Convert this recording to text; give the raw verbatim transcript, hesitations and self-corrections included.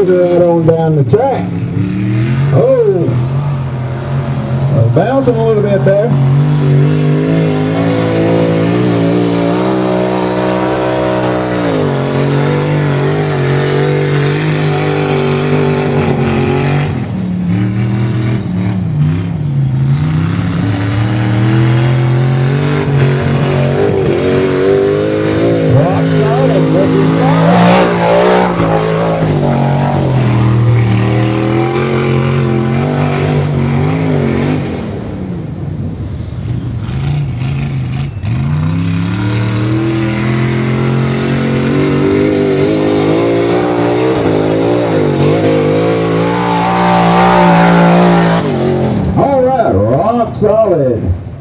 cruiser right on down the track. Oh, uh, bouncing a little bit there. Solid.